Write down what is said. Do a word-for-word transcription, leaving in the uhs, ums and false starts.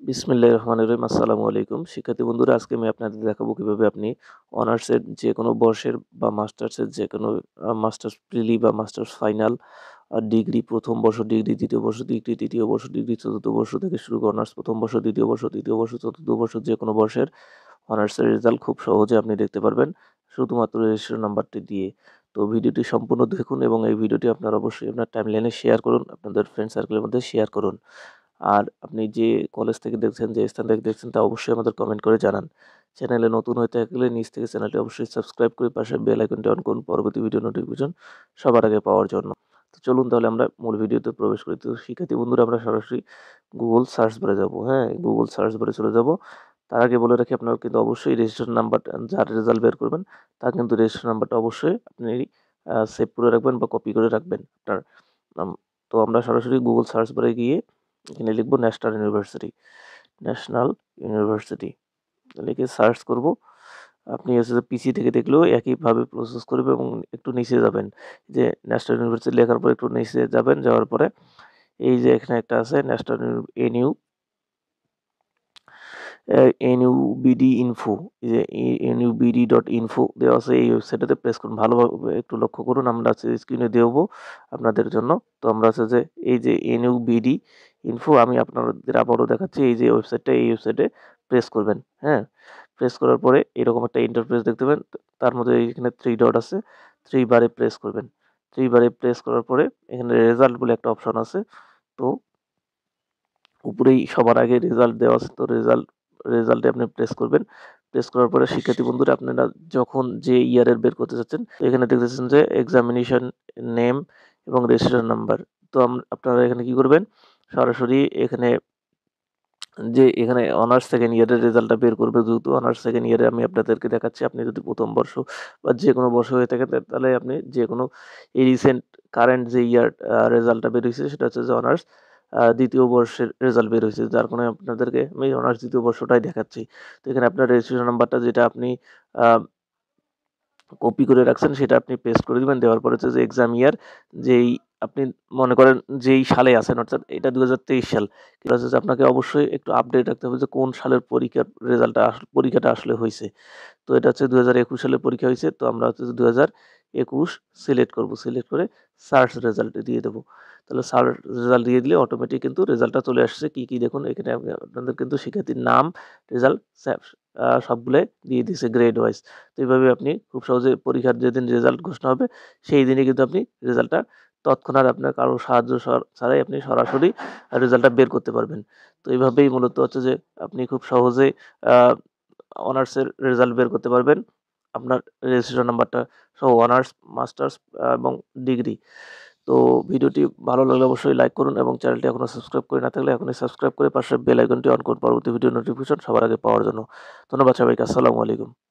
বিসমিল্লাহির রহমানির রহিম। আসসালামু আলাইকুম শিক্ষার্থী বন্ধুরা, আজকে আমি আপনাদের দেখাবো কিভাবে আপনি অনার্সের যে কোনো বর্ষের বা মাস্টার্সের যে কোনো মাস্টার্স প্রিলি বা মাস্টার্স ফাইনাল ডিগ্রি, প্রথম বর্ষ ডিগ্রি, দ্বিতীয় বর্ষ ডিগ্রি, তৃতীয় বর্ষ ডিগ্রি, চতুর্থ বর্ষ থেকে শুরু করে অনার্স প্রথম বর্ষ, দ্বিতীয় বর্ষ, তৃতীয় বর্ষ, চতুর্থ বর্ষ যে কোনো বর্ষের অনার্সের রেজাল্ট খুব সহজে আপনি দেখতে পারবেন শুধুমাত্র রেজিস্ট্রেশন নাম্বারটি দিয়ে। তো ভিডিওটি সম্পূর্ণ দেখুন এবং এই ভিডিওটি আপনারা অবশ্যই আপনার টাইমলাইনে শেয়ার করুন, আপনাদের ফ্রেন্ড সার্কেলের মধ্যে শেয়ার করুন। আর আপনি যে কলেজ থেকে দেখছেন, যে স্থান থেকে দেখছেন, তা অবশ্যই আমাদের কমেন্ট করে জানান। চ্যানেলে নতুন হয়ে থাকলে নিচ থেকে চ্যানেলটি অবশ্যই সাবস্ক্রাইব করে পাশে বেল আইকনটি অন করুন পরবর্তী ভিডিও নোটিফিকেশন সবার আগে পাওয়ার জন্য। তো চলুন তাহলে আমরা মূল ভিডিওতে প্রবেশ করি। তো শিক্ষার্থী বন্ধুরা, আমরা সরাসরি গুগল সার্চ বারে যাব। হ্যাঁ, গুগল সার্চ বারে চলে যাব। তার আগে বলে রাখি, আপনারা কিন্তু অবশ্যই রেজিস্ট্রেশন নাম্বার, যার রেজাল্ট বের করবেন তার কিন্তু রেজিস্ট্রেশন নাম্বারটা অবশ্যই আপনি সেভ করে রাখবেন বা কপি করে রাখবেন আপনার। তো আমরা সরাসরি গুগল সার্চ বারে গিয়ে এখানে লিখবো ন্যাশনাল ইউনিভার্সিটি, ন্যাশনাল ইউনিভার্সিটি লিখে সার্চ করব। আপনি হচ্ছে পিসি থেকে দেখলেও একইভাবে প্রসেস করবে এবং একটু নিচে যাবেন, যে ন্যাশনাল ইউনিভার্সিটি লেখার পর একটু নিচে যাবেন, যাওয়ার পরে এই যে এখানে একটা আছে ন্যাশনাল এনইউ এনইউবিডি ইনফো, এই যে এনইউবিডি ডট ইনফো দেওয়া আছে, এই ওয়েবসাইটটাতে প্রেস করুন। ভালোভাবে একটু লক্ষ্য করুন, আমরা আছে স্ক্রিনে দেবো আপনাদের জন্য। তো আমরা আছে যে এই যে এনইউবিডি ইনফো, আমি আপনাদের আবারও দেখাচ্ছি, এই যে ওয়েবসাইটটা, এই ওয়েবসাইটে প্রেস করবেন। হ্যাঁ, প্রেস করার পরে এরকম একটা ইন্টারফেস দেখতে পাবেন। তার মধ্যে এখানে থ্রি ডট আছে, থ্রি বারে প্রেস করবেন। থ্রি বারে প্রেস করার পরে এখানে রেজাল্ট বলে একটা অপশন আছে। তো উপরেই সবার আগে রেজাল্ট দেওয়া আছে, তো রেজাল্ট রেজাল্টে আপনি প্রেস করবেন। প্রেস করার পরে শিক্ষার্থী বন্ধুরা, আপনারা যখন যে ইয়ারের বের করতে চাচ্ছেন, এখানে দেখতেছেন যে এক্সামিনেশন নেম এবং রেজিস্ট্রেশন নাম্বার। তো আপনারা এখানে কি করবেন, সরাসরি এখানে যে এখানে অনার্স সেকেন্ড ইয়ারের রেজাল্টটা বের করবে। যেহেতু অনার্স সেকেন্ড ইয়ারে আমি আপনাদেরকে দেখাচ্ছি, আপনি যদি প্রথম বর্ষ বা যে কোনো বর্ষ হয়ে থাকে তাহলে আপনি যে কোনো এই রিসেন্ট কারেন্ট যে ইয়ার রেজাল্টটা বের হয়েছে সেটা হচ্ছে যে অনার্স দ্বিতীয় বর্ষের রেজাল্ট বের হয়েছে, যার কারণে আপনাদেরকে আমি অনার্স দ্বিতীয় বর্ষটাই দেখাচ্ছি। তো এখানে আপনার রেজিস্ট্রেশন নাম্বারটা যেটা আপনি কপি করে রাখছেন সেটা আপনি পেস্ট করে দিবেন। দেওয়ার পরে হচ্ছে যে এক্সাম ইয়ার, যেই আপনি মনে করেন যেই সালে আছেন, অর্থাৎ এটা দু হাজার তেইশ সাল, কিন্তু হচ্ছে যে আপনাকে অবশ্যই একটু আপডেট রাখতে হবে যে কোন সালের পরীক্ষার রেজাল্টটা পরীক্ষাটা আসলে হয়েছে। তো এটা হচ্ছে দু হাজার একুশ সালে পরীক্ষা হয়েছে, তো আমরা হচ্ছে দু হাজার একুশ সিলেক্ট করব। সিলেক্ট করে সার্চ রেজাল্ট দিয়ে দেবো। তাহলে সার্চ রেজাল্ট দিয়ে দিলে অটোমেটিক কিন্তু রেজাল্টটা চলে আসছে। কি কি দেখুন, এখানে আপনাদের কিন্তু শিক্ষার্থীর নাম, রেজাল্ট সবগুলো দিয়ে দিয়েছে গ্রেড ওয়াইজ। তো এইভাবে আপনি খুব সহজে পরীক্ষার যেদিন রেজাল্ট ঘোষণা হবে সেই দিনই কিন্তু আপনি রেজাল্টটা তৎক্ষণাৎ আপনার কারো সাহায্য ছাড়াই আপনি সরাসরি রেজাল্টটা বের করতে পারবেন। তো এইভাবেই মূলত হচ্ছে যে আপনি খুব সহজে অনার্সের রেজাল্ট বের করতে পারবেন আপনার রেজিস্ট্রেশন নাম্বারটা সহ, অনার্স, মাস্টার্স এবং ডিগ্রি। তো ভিডিওটি ভালো লাগলে অবশ্যই লাইক করুন এবং চ্যানেলটি এখনও সাবস্ক্রাইব করে না থাকলে এখনই সাবস্ক্রাইব করে পাশে বেল আইকনটি অন করুন পরবর্তী ভিডিও নোটিফিকেশন সবার আগে পাওয়ার জন্য। ধন্যবাদ সবাইকে। আসসালামু আলাইকুম।